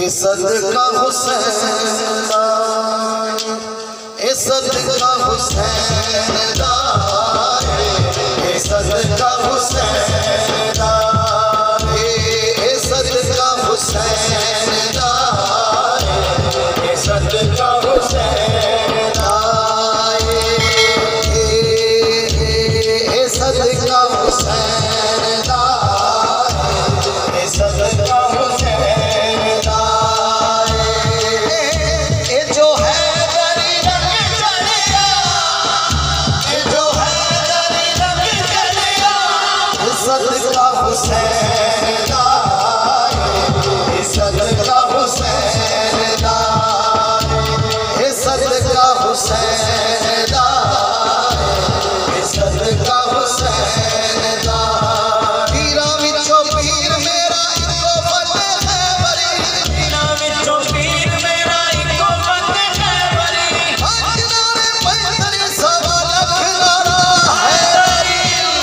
ए सदका हुसैन दा, ए सदका हुसैन दा, ए सदका हुसैन दा, ए सदका हुसैन दा, ए सदका हुसैन दा, ए सदका हुसैन दा, ए सदका हुसैन दा, ए जो है दरी रंग चढ़िया, ए जो है दरी रंग चढ़िया, ए सदका हुसैन दा, ए सदका हुसैन दा, ए सदका हुसैन दा, ए सदका हुसैन दा। पीरा विचों पीर मेरा इको फतेह है बरी, पीरा विचों पीर मेरा इको फतेह है बरी, अजनारे पैदल सवा लख नारा है,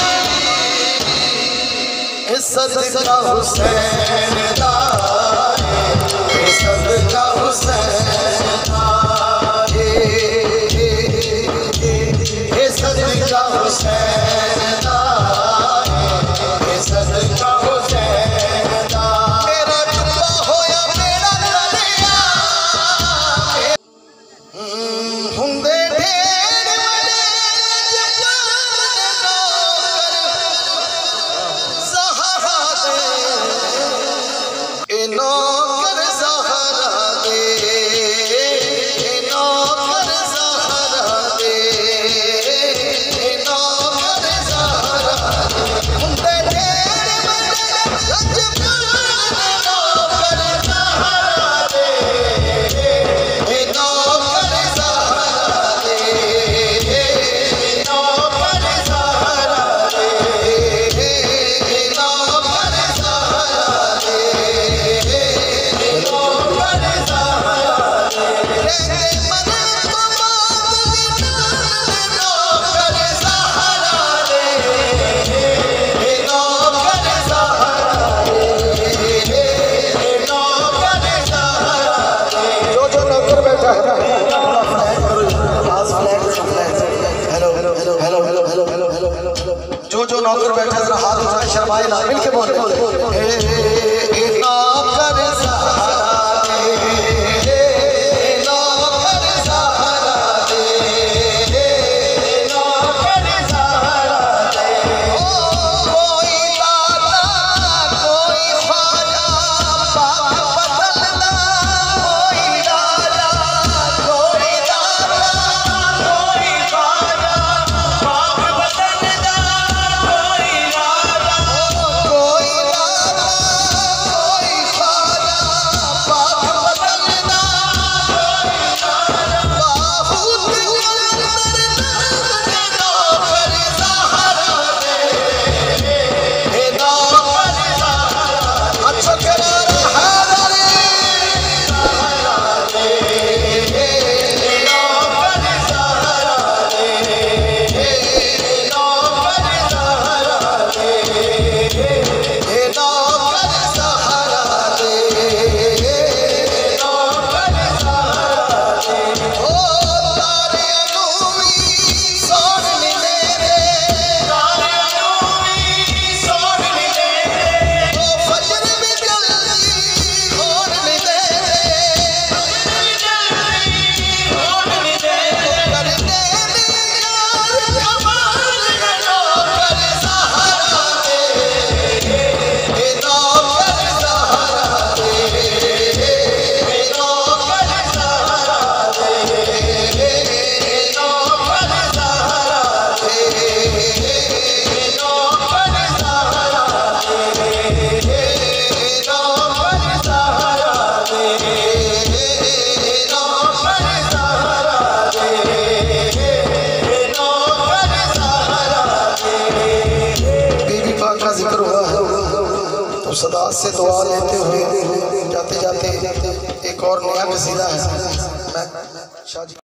ए सदका हुसैन दा, ए सदका हुसैन दा, ए सदका हुसैन दा, ए सदका हुसैन दा। मेरा जुब्बा होया मेरा तलिया, हुंदे ढेर बड़े जवान नौकर ज़हरा दे, ए नौकर ज़हरा दे, ए नौकर ज़हरा दे, हुंदे ढेर बड़े जवान नौकर ज़हरा दे, ए नौकर ज़हरा दे, ए नौकर ज़हरा दे, ए नौकर ज़हरा दे, ए नौकर ज़हरा दे। रे मन को बात विनान नौकर ज़हरा दे, ए नौकर ज़हरा दे, ए नौकर ज़हरा दे। जो नौकर बैठा है hello hello hello hello hello hello hello hello hello, जो नौकर बैठा है जरा हाथ उठाए, शर्माए ना, मिलके बोले ए नौकर ज़हरा दे, ए नौकर ज़हरा दे, ए नौकर ज़हरा दे। ओ कोई दाता कोई ख्वाजा पाक बदलना, कोई राजा कोई दाता कोई ख्वाजा पाक बदलना, कोई राजा कोई दाता कोई ख्वाजा पाक बदलना, कोई राजा बाहुत नौकर ज़हरा दे, ए नौकर ज़हरा दे। अच्छा किनारा हैदरी ज़हरा दे, ए नौकर ज़हरा दे, ए नौकर ज़हरा दे, ए नौकर ज़हरा दे, ए नौकर ज़हरा दे। ओ तारे अनूवी सोन मिले रे, तारे अनूवी सोन मिले रे, ओ फजर में जल्दी होन मिले रे, फजर में जल्दी होन मिले रे, करने में यार कमाल नौकर ज़हरा दे, ए नौकर ज़हरा दे, ए नौकर ज़हरा दे, ए नौकर ज़हरा दे, ए नौकर ज़हरा दे, ए नौकर ज़हरा दे, ए नौकर ज़हरा दे, ए नौकर ज़हरा दे। बीबी पाक का जिक्र हुआ है तो सदा से दुआ लेते हुए जाते जाते एक और नया कसीदा है। मैं शाह जी